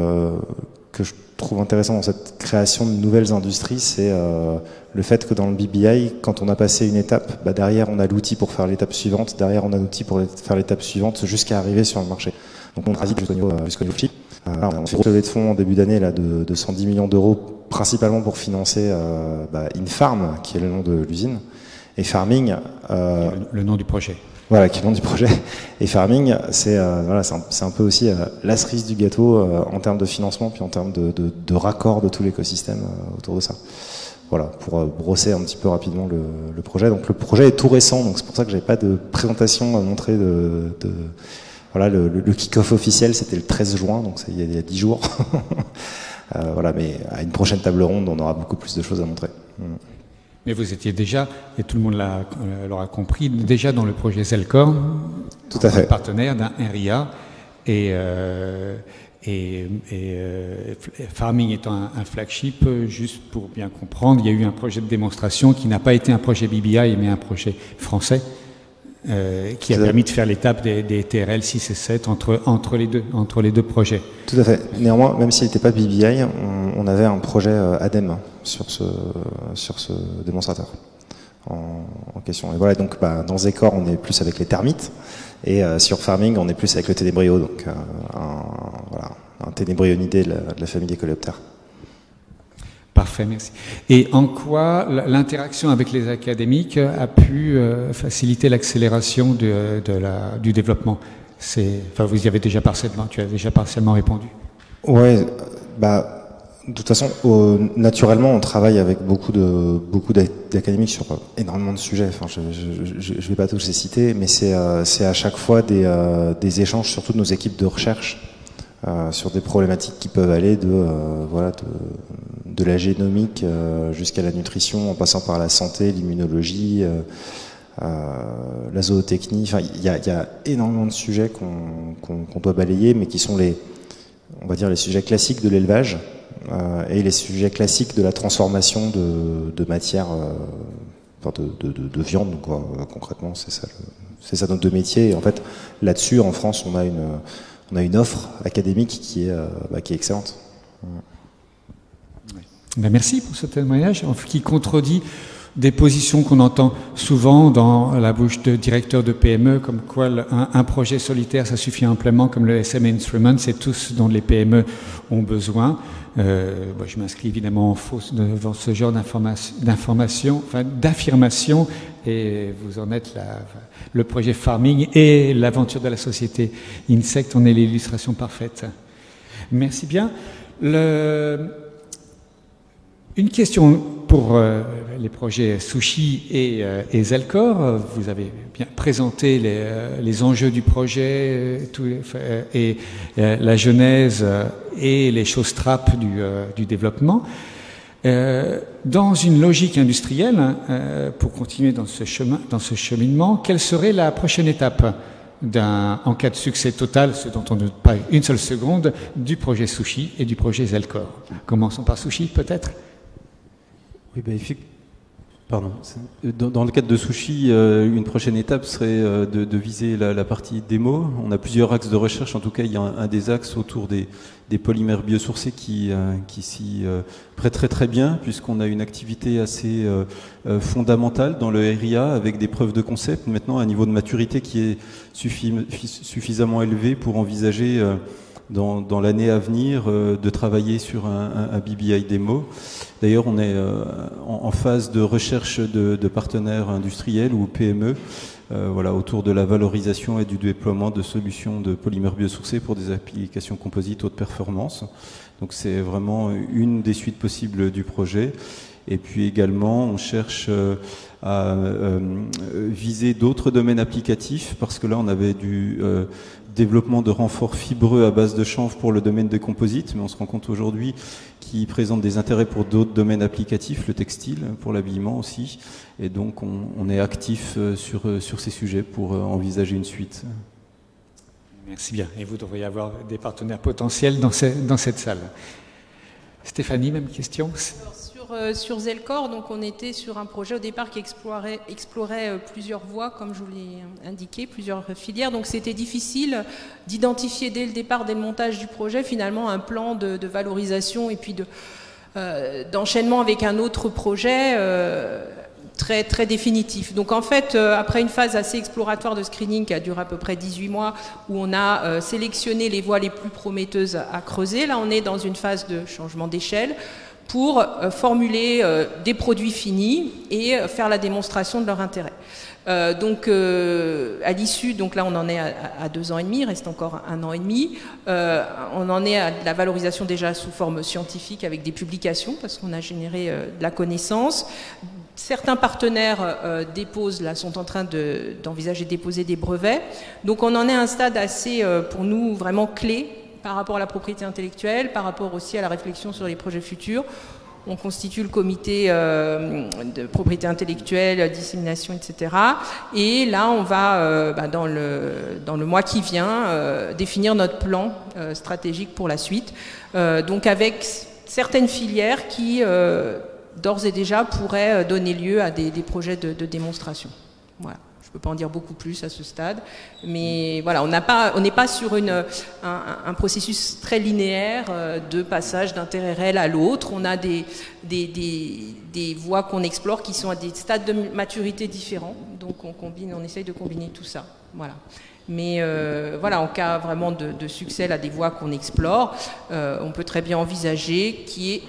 S4: intéressant dans cette création de nouvelles industries, c'est le fait que dans le BBI, quand on a passé une étape, derrière on a l'outil pour faire l'étape suivante, derrière on a l'outil pour faire l'étape suivante jusqu'à arriver sur le marché. Donc on transite jusqu'au niveau chip. On fait une levée de fonds en début d'année de 110 millions d'euros, principalement pour financer Infarm, qui est le nom de l'usine, et Farming.
S1: Le nom du projet.
S4: Voilà, qui est le nom du projet. Et Farming, c'est un peu aussi la cerise du gâteau en termes de financement, puis en termes de raccord de tout l'écosystème autour de ça. Voilà, pour brosser un petit peu rapidement le projet. Donc le projet est tout récent, donc c'est pour ça que j'avais pas de présentation à montrer voilà, le kick-off officiel, c'était le 13 juin, donc il y a 10 jours. Voilà, mais à une prochaine table ronde, on aura beaucoup plus de choses à montrer.
S1: Mais vous étiez déjà, et tout le monde l'aura compris, déjà dans le projet Zelcor,
S4: tout à fait,
S1: partenaire d'un RIA, et Farming étant un flagship, juste pour bien comprendre, il y a eu un projet de démonstration qui n'a pas été un projet BBI, mais un projet français, qui a permis de faire l'étape des TRL 6 et 7 entre les deux projets.
S4: Tout à fait. Néanmoins, même s'il n'était pas BBI, on avait un projet ADEME sur ce démonstrateur en question. Et voilà, donc dans Zelcor, on est plus avec les termites, et sur Farming, on est plus avec le ténébrio, donc un ténébrionidé de la famille des coléoptères.
S1: Parfait, merci. Et en quoi l'interaction avec les académiques a pu faciliter l'accélération du développement? Vous y avez déjà partiellement, tu as déjà partiellement répondu.
S4: Ouais, de toute façon, naturellement, on travaille avec beaucoup d'académiques sur énormément de sujets. Enfin, je vais pas tous les citer, mais c'est à chaque fois des échanges, surtout de nos équipes de recherche, sur des problématiques qui peuvent aller de la génomique jusqu'à la nutrition, en passant par la santé, l'immunologie, la zootechnie. Enfin, il y a énormément de sujets qu'on doit balayer, mais qui sont on va dire les sujets classiques de l'élevage et les sujets classiques de la transformation de matière, de viande, quoi. Concrètement, c'est ça notre métier. Et en fait, là-dessus, en France, on a une offre académique qui est excellente.
S1: Ben merci pour ce témoignage qui contredit des positions qu'on entend souvent dans la bouche de directeurs de PME, comme quoi un projet solitaire, ça suffit amplement, comme le SM Instrument, c'est tout ce dont les PME ont besoin. Je m'inscris évidemment en faux devant ce genre d'affirmation, et vous en êtes le projet Farming et l'aventure de la société Insect en est l'illustration parfaite. Merci bien. Une question pour les projets Sushi et Zelkor. Vous avez bien présenté les enjeux du projet et la genèse et les choses trappes du développement. Dans une logique industrielle, pour continuer dans ce cheminement, quelle serait la prochaine étape en cas de succès total, ce dont on ne doute pas une seule seconde, du projet Sushi et du projet Zelkor? Commençons par Sushi, peut-être.
S2: Oui, pardon. Dans le cadre de Sushi, une prochaine étape serait de viser la partie démo. On a plusieurs axes de recherche. En tout cas, il y a un des axes autour des polymères biosourcés qui s'y prêterait très bien, puisqu'on a une activité assez fondamentale dans le RIA avec des preuves de concept. Maintenant, un niveau de maturité qui est suffisamment élevé pour envisager dans l'année à venir de travailler sur un BBI démo. D'ailleurs, on est en phase de recherche de partenaires industriels ou PME autour de la valorisation et du déploiement de solutions de polymères biosourcés pour des applications composites haute performance. Donc c'est vraiment une des suites possibles du projet. Et puis également, on cherche à viser d'autres domaines applicatifs, parce que là, on avait du développement de renforts fibreux à base de chanvre pour le domaine des composites, mais on se rend compte aujourd'hui qu'ils présentent des intérêts pour d'autres domaines applicatifs, le textile, pour l'habillement aussi. Et donc, on est actif sur ces sujets pour envisager une suite.
S1: Merci bien. Et vous devriez avoir des partenaires potentiels dans cette salle. Stéphanie, même question.
S3: Sur Zelkor, donc on était sur un projet au départ qui explorait plusieurs voies, comme je vous l'ai indiqué, plusieurs filières. Donc c'était difficile d'identifier dès le départ, dès le montage du projet, finalement un plan de valorisation et puis d'enchaînement avec un autre projet très, très définitif. Donc en fait, après une phase assez exploratoire de screening qui a duré à peu près 18 mois, où on a sélectionné les voies les plus prometteuses à creuser, là on est dans une phase de changement d'échelle pour formuler des produits finis et faire la démonstration de leur intérêt. Donc à l'issue, donc là on en est à 2 ans et demi, il reste encore 1 an et demi, on en est à la valorisation déjà sous forme scientifique avec des publications, parce qu'on a généré de la connaissance. Certains partenaires sont en train d'envisager de déposer des brevets. Donc on en est à un stade assez, pour nous, vraiment clé par rapport à la propriété intellectuelle, par rapport aussi à la réflexion sur les projets futurs. On constitue le comité de propriété intellectuelle, dissémination, etc. Et là, on va, dans le mois qui vient, définir notre plan stratégique pour la suite. Donc avec certaines filières qui, d'ores et déjà, pourraient donner lieu à des projets de démonstration. Voilà. Je ne peux pas en dire beaucoup plus à ce stade, mais voilà, on n'est pas sur un processus très linéaire de passage d'un intérêt réel à l'autre. On a des voies qu'on explore qui sont à des stades de maturité différents, donc on essaye de combiner tout ça. Voilà. Mais voilà, en cas vraiment de succès à des voies qu'on explore, on peut très bien envisager qu'il y ait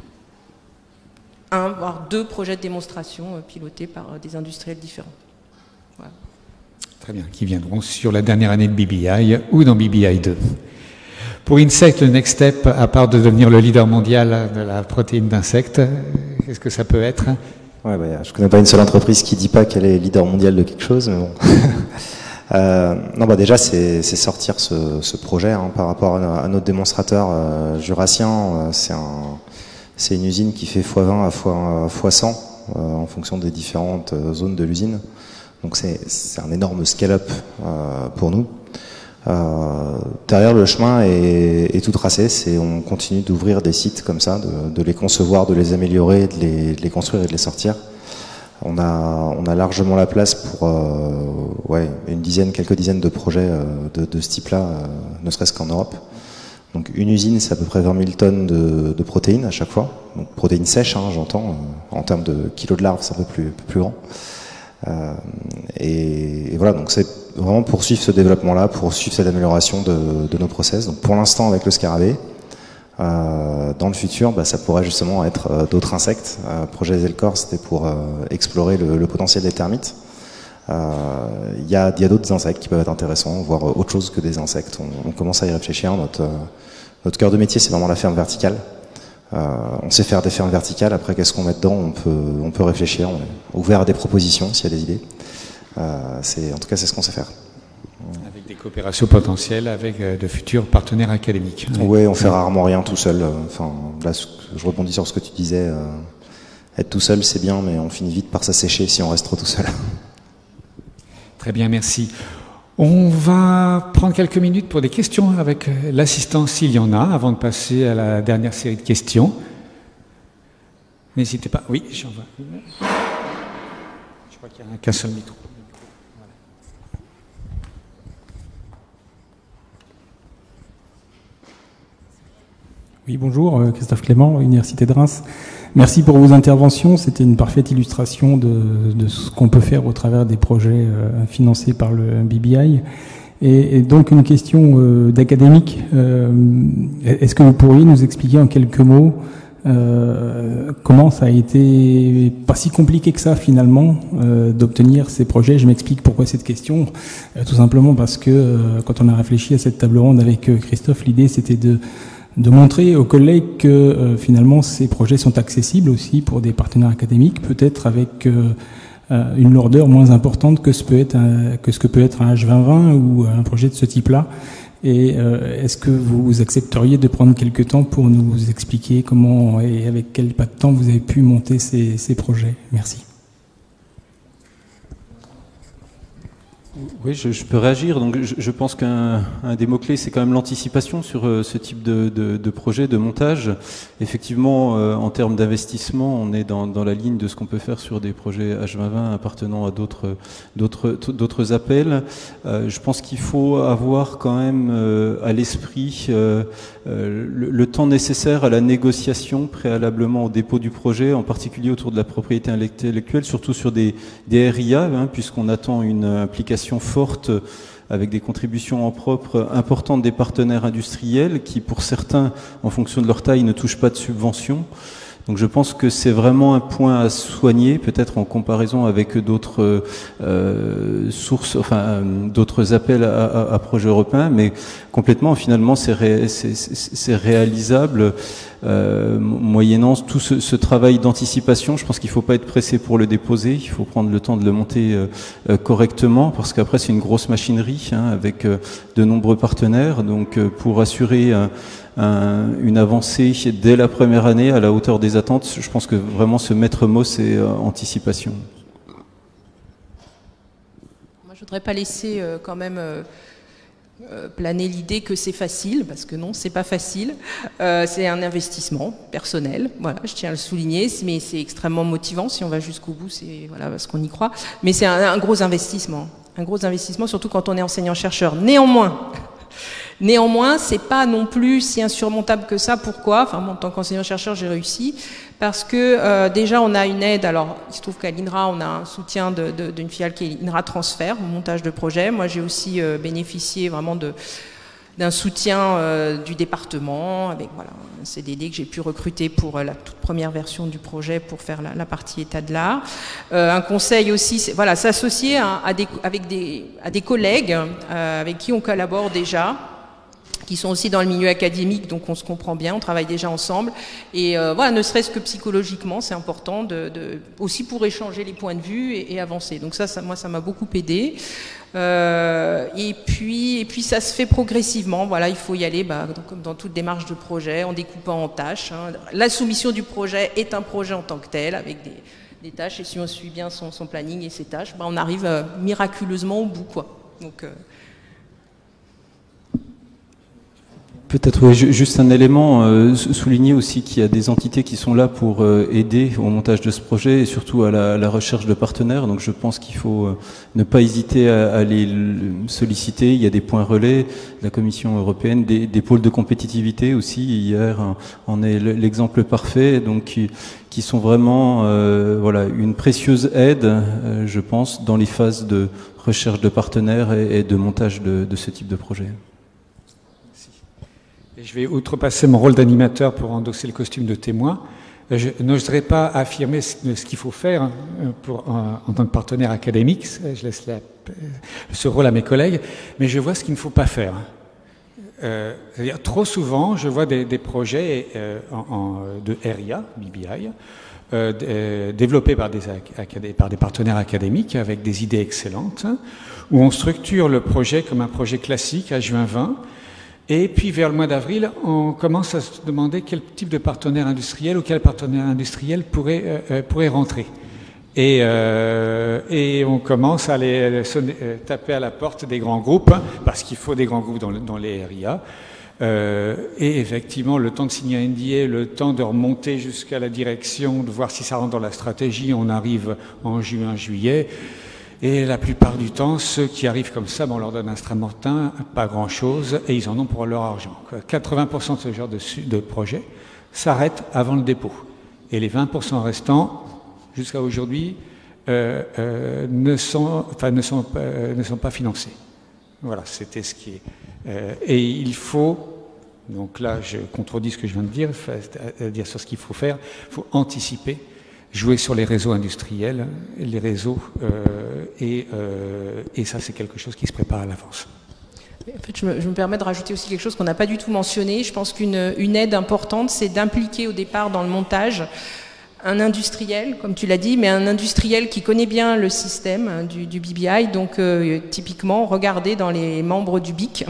S3: 1 voire 2 projets de démonstration pilotés par des industriels différents. Voilà.
S1: Très bien, qui viendront sur la dernière année de BBI ou dans BBI 2. Pour Insect, le next step, à part de devenir le leader mondial de la protéine d'insectes, qu'est-ce que ça peut être?
S4: Je ne connais pas une seule entreprise qui ne dit pas qu'elle est leader mondial de quelque chose, mais bon. Déjà, c'est sortir ce projet par rapport à notre démonstrateur jurassien. C'est une usine qui fait x20 à x100 en fonction des différentes zones de l'usine. Donc c'est un énorme scale-up pour nous. Derrière, le chemin est tout tracé. On continue d'ouvrir des sites comme ça, de les concevoir, de les améliorer, de les construire et de les sortir. On a largement la place pour quelques dizaines de projets de ce type-là, ne serait-ce qu'en Europe. Donc une usine, c'est à peu près 20 000 tonnes de protéines à chaque fois. Donc protéines sèches, j'entends. En termes de kilos de larves, c'est un peu plus grand. Et voilà, donc c'est vraiment poursuivre ce développement-là, poursuivre cette amélioration de nos process. Donc pour l'instant, avec le scarabée, dans le futur, ça pourrait justement être d'autres insectes. Projet Zelkor, c'était pour explorer le potentiel des termites. Il y a d'autres insectes qui peuvent être intéressants, voire autre chose que des insectes. On commence à y réfléchir. Notre cœur de métier, c'est vraiment la ferme verticale. On sait faire des fermes verticales. Après, qu'est-ce qu'on met dedans, on peut réfléchir. On est ouvert à des propositions s'il y a des idées. En tout cas, c'est ce qu'on sait faire.
S1: Avec des coopérations potentielles avec de futurs partenaires académiques.
S4: Oui, on fait rarement rien tout seul. Là, je rebondis sur ce que tu disais. Être tout seul, c'est bien, mais on finit vite par s'assécher si on reste trop tout seul.
S1: Très bien, merci. On va prendre quelques minutes pour des questions avec l'assistant s'il y en a, avant de passer à la dernière série de questions. N'hésitez pas. Oui, j'en vois. Je crois qu'il n'y a qu'un seul micro.
S5: Oui, bonjour, Christophe Clément, Université de Reims. Merci pour vos interventions. C'était une parfaite illustration de ce qu'on peut faire au travers des projets financés par le BBI. Et donc une question d'académique. Est-ce que vous pourriez nous expliquer en quelques mots comment ça a été pas si compliqué que ça finalement d'obtenir ces projets? Je m'explique pourquoi cette question. Tout simplement parce que quand on a réfléchi à cette table ronde avec Christophe, l'idée c'était de montrer aux collègues que finalement ces projets sont accessibles aussi pour des partenaires académiques, peut-être avec une lourdeur moins importante que ce que peut être un H2020 ou un projet de ce type-là. Et est-ce que vous accepteriez de prendre quelques temps pour nous expliquer comment et avec quel pas de temps vous avez pu monter ces projets? Merci.
S2: Oui, je peux réagir. Donc, je pense qu'un des mots-clés, c'est quand même l'anticipation sur ce type de projet, de montage. Effectivement, en termes d'investissement, on est dans la ligne de ce qu'on peut faire sur des projets H2020 appartenant à d'autres appels. Je pense qu'il faut avoir quand même à l'esprit le temps nécessaire à la négociation préalablement au dépôt du projet, en particulier autour de la propriété intellectuelle, surtout sur des RIA, puisqu'on attend une implication forte avec des contributions en propre importantes des partenaires industriels qui, pour certains, en fonction de leur taille, ne touchent pas de subventions. Donc je pense que c'est vraiment un point à soigner, peut-être en comparaison avec d'autres sources, enfin d'autres appels à projets européens, mais complètement, finalement, c'est réalisable moyennant tout ce travail d'anticipation. Je pense qu'il ne faut pas être pressé pour le déposer, il faut prendre le temps de le monter correctement, parce qu'après c'est une grosse machinerie avec de nombreux partenaires. Donc pour assurer une avancée dès la première année à la hauteur des attentes, je pense que vraiment ce maître mot, c'est anticipation.
S3: Moi, je voudrais pas laisser quand même planer l'idée que c'est facile, parce que non, c'est pas facile. C'est un investissement personnel, voilà, je tiens à le souligner, mais c'est extrêmement motivant si on va jusqu'au bout, c'est voilà, parce qu'on y croit. Mais c'est un gros investissement, surtout quand on est enseignant-chercheur. Néanmoins, c'est pas non plus si insurmontable que ça. Pourquoi? Enfin, moi, en tant qu'enseignant-chercheur, j'ai réussi parce que déjà, on a une aide. Alors, il se trouve qu'à l'INRA, on a un soutien d'une filiale qui est l'INRA Transfert, au montage de projet. Moi, j'ai aussi bénéficié vraiment d'un soutien du département, avec voilà, un CDD que j'ai pu recruter pour la toute première version du projet pour faire la partie état de l'art. Un conseil aussi, voilà, s'associer à des collègues avec qui on collabore déjà, qui sont aussi dans le milieu académique, donc on se comprend bien, on travaille déjà ensemble. Et voilà, ne serait-ce que psychologiquement, c'est important aussi pour échanger les points de vue et avancer. Donc moi, ça m'a beaucoup aidé. Et puis ça se fait progressivement. Voilà, il faut y aller, comme dans toute démarche de projet, en découpant en tâches. La soumission du projet est un projet en tant que tel, avec les tâches, et si on suit bien son planning et ses tâches, on arrive miraculeusement au bout, quoi. Donc,
S2: peut-être oui, juste un élément, souligner aussi qu'il y a des entités qui sont là pour aider au montage de ce projet et surtout à la recherche de partenaires. Donc je pense qu'il faut ne pas hésiter à les solliciter. Il y a des points relais de la Commission européenne, des pôles de compétitivité aussi. Hier en est l'exemple parfait. Donc qui sont vraiment voilà, une précieuse aide, je pense, dans les phases de recherche de partenaires et de montage de ce type de projet.
S1: Et je vais outrepasser mon rôle d'animateur pour endosser le costume de témoin. Je n'oserais pas affirmer ce qu'il faut faire en tant que partenaire académique. Je laisse ce rôle à mes collègues, mais je vois ce qu'il ne faut pas faire. C'est-à-dire, trop souvent, je vois des projets de RIA, BBI, développés par des partenaires académiques avec des idées excellentes, où on structure le projet comme un projet classique à juin 20. Et puis, vers le mois d'avril, on commence à se demander quel type de partenaire industriel ou quel partenaire industriel pourrait rentrer. Et on commence à aller taper à la porte des grands groupes, parce qu'il faut des grands groupes dans les RIA. Et effectivement, le temps de signer un NDA, le temps de remonter jusqu'à la direction, de voir si ça rentre dans la stratégie, on arrive en juin, juillet. Et la plupart du temps, ceux qui arrivent comme ça, on leur donne un stramontin, pas grand-chose, et ils en ont pour leur argent. 80% de ce genre de projet s'arrêtent avant le dépôt. Et les 20% restants, jusqu'à aujourd'hui, ne sont pas financés. Voilà, c'était ce qui est... et il faut, donc là je contredis ce que je viens de dire sur ce qu'il faut faire, il faut anticiper, jouer sur les réseaux industriels, les réseaux, et ça c'est quelque chose qui se prépare à l'avance.
S3: En fait, je me permets de rajouter aussi quelque chose qu'on n'a pas du tout mentionné. Je pense qu'une aide importante, c'est d'impliquer au départ dans le montage un industriel, comme tu l'as dit, mais un industriel qui connaît bien le système du BBI. Donc, typiquement, regarder dans les membres du BIC.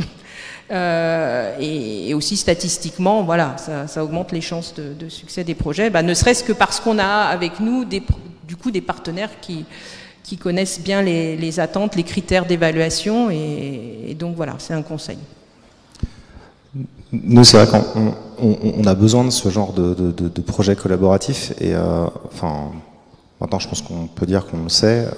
S3: Et aussi statistiquement, voilà, ça augmente les chances de succès des projets, ne serait-ce que parce qu'on a avec nous des partenaires qui connaissent bien les attentes, les critères d'évaluation, et donc voilà, c'est un conseil.
S4: Nous, c'est vrai qu'on a besoin de ce genre de projet collaboratif, et enfin, maintenant je pense qu'on peut dire qu'on le sait,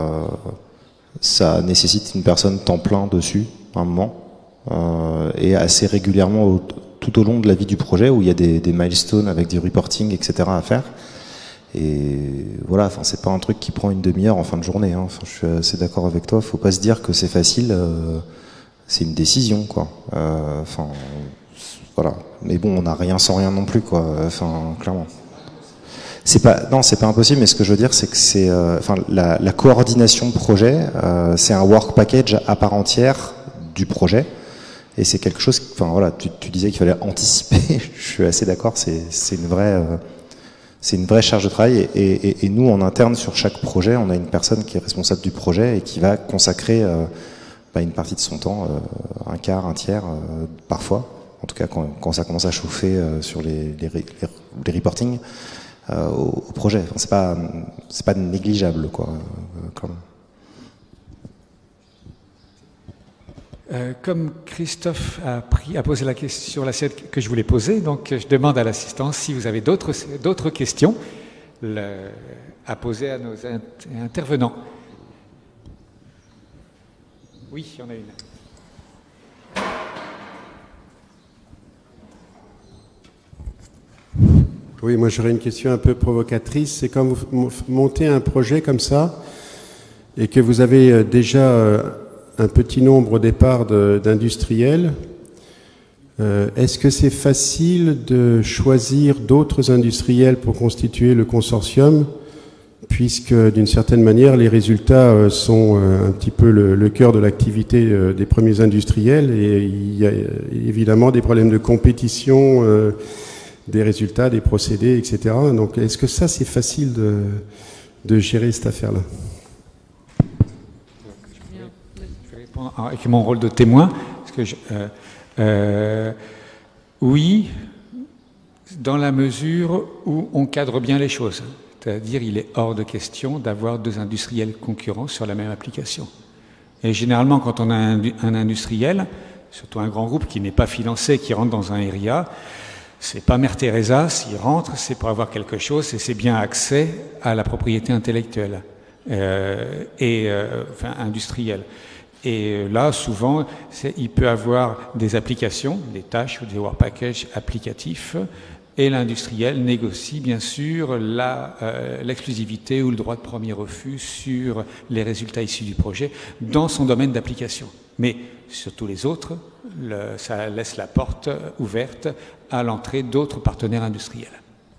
S4: ça nécessite une personne temps plein dessus, à un moment. Et assez régulièrement tout au long de la vie du projet, où il y a des milestones avec du reporting, etc. à faire. Et voilà, enfin, c'est pas un truc qui prend une demi-heure en fin de journée. Hein. Enfin, je suis assez d'accord avec toi. Faut pas se dire que c'est facile. C'est une décision, quoi. Enfin, voilà. Mais bon, on n'a rien sans rien non plus, quoi. Enfin, clairement. C'est pas impossible. Mais ce que je veux dire, c'est que c'est, enfin, la coordination projet, c'est un work package à part entière du projet. Et c'est quelque chose, enfin voilà, tu disais qu'il fallait anticiper, je suis assez d'accord, c'est une vraie charge de travail, et nous en interne sur chaque projet, on a une personne qui est responsable du projet et qui va consacrer une partie de son temps, un quart, un tiers, parfois, en tout cas quand ça commence à chauffer sur les reportings au projet. Enfin, c'est pas négligeable, quoi, quand même.
S1: Comme Christophe a posé la question que je voulais poser, donc je demande à l'assistance si vous avez d'autres questions à poser à nos intervenants. Oui, il y en a une.
S6: Oui, moi j'aurais une question un peu provocatrice. C'est quand vous montez un projet comme ça et que vous avez déjà un petit nombre au départ d'industriels, est-ce que c'est facile de choisir d'autres industriels pour constituer le consortium, puisque d'une certaine manière les résultats sont un petit peu le cœur de l'activité des premiers industriels, et il y a évidemment des problèmes de compétition des résultats, des procédés, etc. Donc est-ce que ça c'est facile de gérer cette affaire-là?
S1: Avec mon rôle de témoin, parce que oui, dans la mesure où on cadre bien les choses. C'est-à-dire, il est hors de question d'avoir deux industriels concurrents sur la même application. Et généralement, quand on a un industriel, surtout un grand groupe qui n'est pas financé, qui rentre dans un RIA, c'est pas Mère Teresa, s'il rentre, c'est pour avoir quelque chose et c'est bien accès à la propriété intellectuelle enfin industrielle. Et là, souvent, il peut avoir des applications, des tâches ou des work packages applicatifs, et l'industriel négocie bien sûr l'exclusivité ou le droit de premier refus sur les résultats issus du projet dans son domaine d'application. Mais sur tous les autres, ça laisse la porte ouverte à l'entrée d'autres partenaires industriels.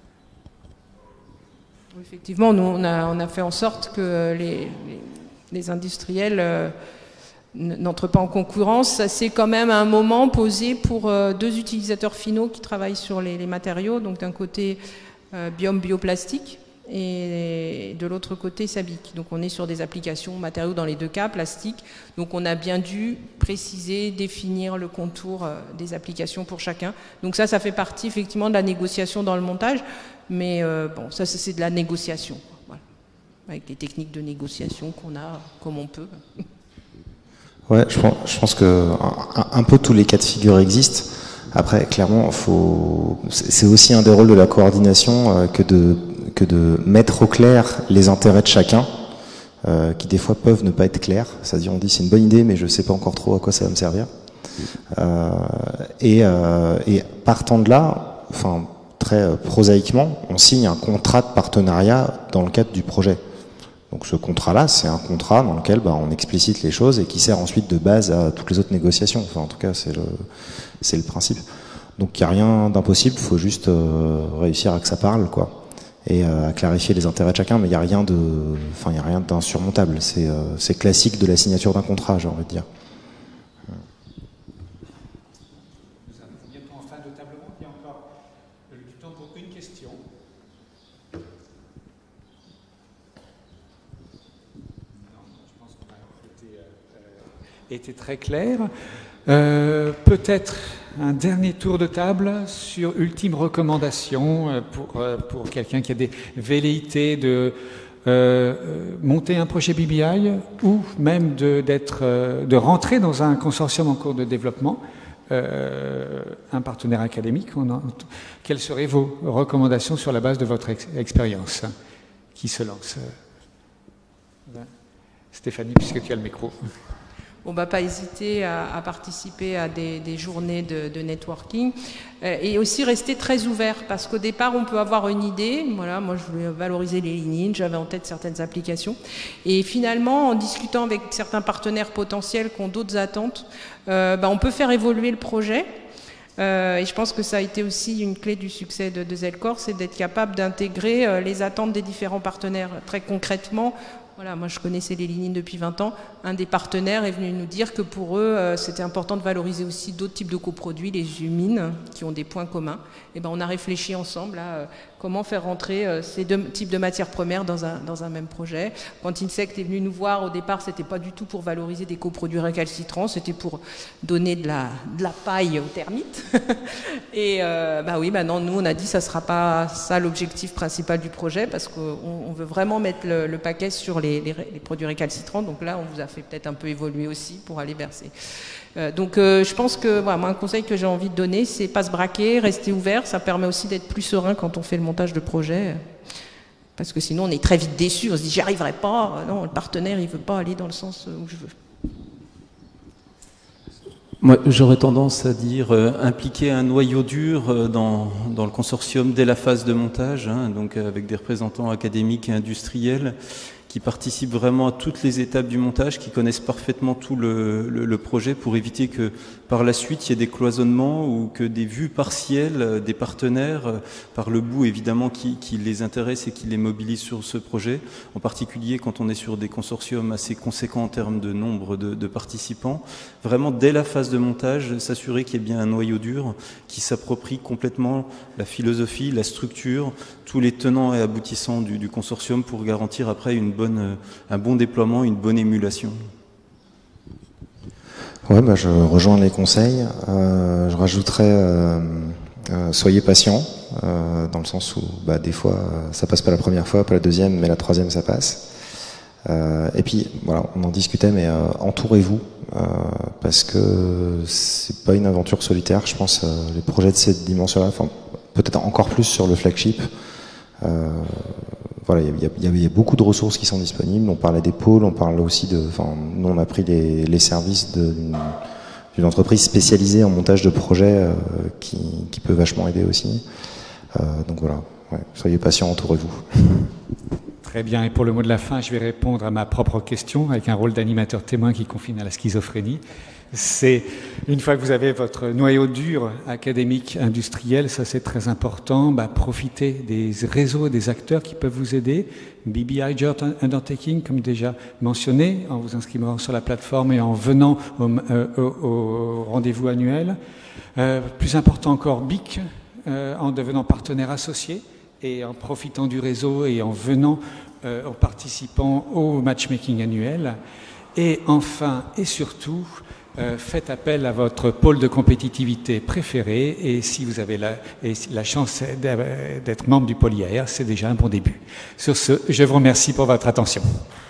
S3: Effectivement, nous, on a fait en sorte que les industriels n'entrent pas en concurrence. C'est quand même un moment posé pour deux utilisateurs finaux qui travaillent sur les matériaux. Donc d'un côté, Biome Bioplastique et de l'autre côté, Sabic. Donc on est sur des applications matériaux dans les deux cas, plastique. Donc on a bien dû préciser, définir le contour des applications pour chacun. Donc ça fait partie effectivement de la négociation dans le montage. Mais bon, ça c'est de la négociation. Voilà. Avec les techniques de négociation qu'on a comme on peut.
S4: Ouais, je pense que un peu tous les cas de figure existent. Après, clairement, c'est aussi un des rôles de la coordination que de mettre au clair les intérêts de chacun, qui des fois peuvent ne pas être clairs. C'est-à-dire, on dit c'est une bonne idée, mais je sais pas encore trop à quoi ça va me servir. Et partant de là, enfin très prosaïquement, on signe un contrat de partenariat dans le cadre du projet. Donc ce contrat-là, c'est un contrat dans lequel on explicite les choses et qui sert ensuite de base à toutes les autres négociations. Enfin, en tout cas, c'est le principe. Donc il n'y a rien d'impossible, il faut juste réussir à que ça parle, quoi, et à clarifier les intérêts de chacun. Mais il n'y a rien d'insurmontable. C'est classique de la signature d'un contrat, j'ai envie de dire.
S1: Nous arrivons bientôt en fin de table ronde. Il y a encore du temps pour une question. Était très clair. Peut-être un dernier tour de table sur ultime recommandation pour quelqu'un qui a des velléités de monter un projet BBI ou même de rentrer dans un consortium en cours de développement, un partenaire académique. Quelles seraient vos recommandations sur la base de votre expérience? Qui se lance? Stéphanie, puisque tu as le micro.
S3: On ne va pas hésiter à participer à des journées de networking et aussi rester très ouvert parce qu'au départ, on peut avoir une idée. Voilà, moi, je voulais valoriser les lignes, j'avais en tête certaines applications. Et finalement, en discutant avec certains partenaires potentiels qui ont d'autres attentes, on peut faire évoluer le projet. Et je pense que ça a été aussi une clé du succès de Zelcore, c'est d'être capable d'intégrer les attentes des différents partenaires. Très concrètement, voilà, moi je connaissais les Lénine depuis 20 ans. Un des partenaires est venu nous dire que pour eux, c'était important de valoriser aussi d'autres types de coproduits, les humines, qui ont des points communs. Et on a réfléchi ensemble à comment faire rentrer ces deux types de matières premières dans un même projet. Quand Insect est venu nous voir, au départ, c'était pas du tout pour valoriser des coproduits récalcitrants, c'était pour donner de la paille aux termites. Et non, nous on a dit ça sera pas ça l'objectif principal du projet parce qu'on veut vraiment mettre le paquet sur les produits récalcitrants. Donc là, on vous a fait peut-être un peu évoluer aussi pour aller vers ces... je pense que moi, un conseil que j'ai envie de donner, c'est pas se braquer, rester ouvert. Ça permet aussi d'être plus serein quand on fait le montage de projet. Parce que sinon, on est très vite déçu. On se dit, j'y arriverai pas. Non, le partenaire, il veut pas aller dans le sens où je veux.
S2: Moi, j'aurais tendance à dire impliquer un noyau dur dans le consortium dès la phase de montage, donc avec des représentants académiques et industriels qui participent vraiment à toutes les étapes du montage, qui connaissent parfaitement tout le projet pour éviter que par la suite il y ait des cloisonnements ou que des vues partielles des partenaires, par le bout évidemment qui les intéresse et qui les mobilise sur ce projet, en particulier quand on est sur des consortiums assez conséquents en termes de nombre de participants. Vraiment dès la phase de montage, s'assurer qu'il y ait bien un noyau dur qui s'approprie complètement la philosophie, la structure, tous les tenants et aboutissants du consortium pour garantir après un bon déploiement, une bonne émulation.
S4: Ouais, je rejoins les conseils. Je rajouterais soyez patients, dans le sens où des fois ça passe pas la première fois, pas la deuxième, mais la troisième ça passe. Et puis voilà, on en discutait, mais entourez-vous, parce que c'est pas une aventure solitaire. Je pense les projets de cette dimension-là, enfin peut-être encore plus sur le flagship. Voilà, il y a beaucoup de ressources qui sont disponibles. On parlait des pôles, on parle aussi de. Enfin, nous on a pris les services d'une entreprise spécialisée en montage de projets qui peut vachement aider aussi. Donc voilà, ouais, soyez patients, entourez-vous.
S1: Très bien, et pour le mot de la fin, je vais répondre à ma propre question avec un rôle d'animateur témoin qui confine à la schizophrénie. C'est, une fois que vous avez votre noyau dur académique, industriel, ça c'est très important, profitez des réseaux et des acteurs qui peuvent vous aider. BBI Joint Undertaking, comme déjà mentionné, en vous inscrivant sur la plateforme et en venant au rendez-vous annuel. Plus important encore, BIC, en devenant partenaire associé et en profitant du réseau et en venant, en participant au matchmaking annuel. Et enfin, et surtout, faites appel à votre pôle de compétitivité préféré, et si vous avez la chance d'être membre du pôle IAR, c'est déjà un bon début. Sur ce, je vous remercie pour votre attention.